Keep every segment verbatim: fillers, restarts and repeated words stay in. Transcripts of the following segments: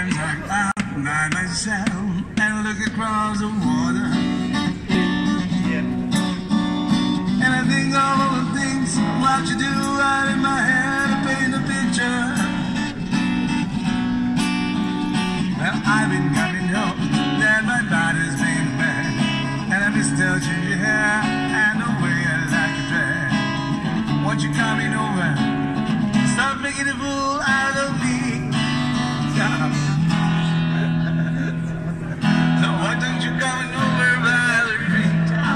and I'm out by myself and look across the water. Yeah. And I think of all the things what you do out in my head to paint a picture. Well, I've been coming home, that my body's been bad, and I miss touching your hair and the way I like your dress. Won't you coming over? Stop making a fool out of me. So why don't you coming over, Valerie?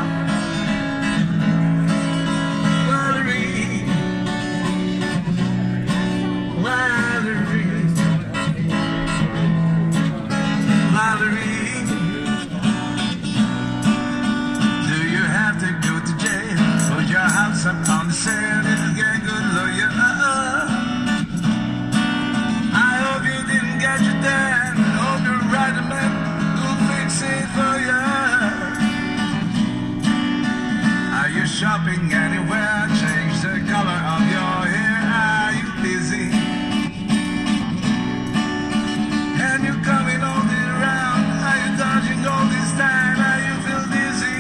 Valerie, Valerie, Valerie. Do you have to go to jail? Put your house up on the sale and get a good lawyer. Shopping anywhere, change the color of your hair. Are you busy? And you coming all this around? Are you dodging all this time? Are you feel dizzy?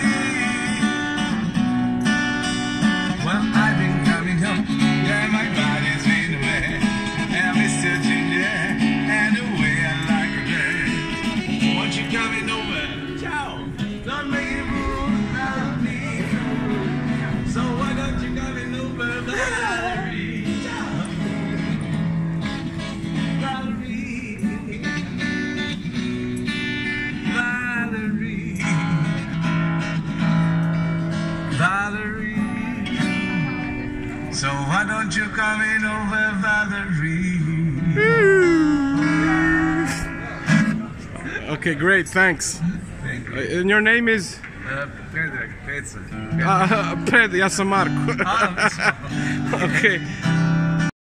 Well, I've been coming home, yeah, my body's been away, and I'm still ginger, and the way I like her dress. Won't you coming over? Ciao. Don't make it move out of me. So why don't you come in over, Valerie? Valerie, Valerie, Valerie. So why don't you come in over, Valerie? Okay, great, thanks. Thank you. Uh, and your name is? Uh, Predrag, Peca. Uh, Pred, ja sam Marko. Okay.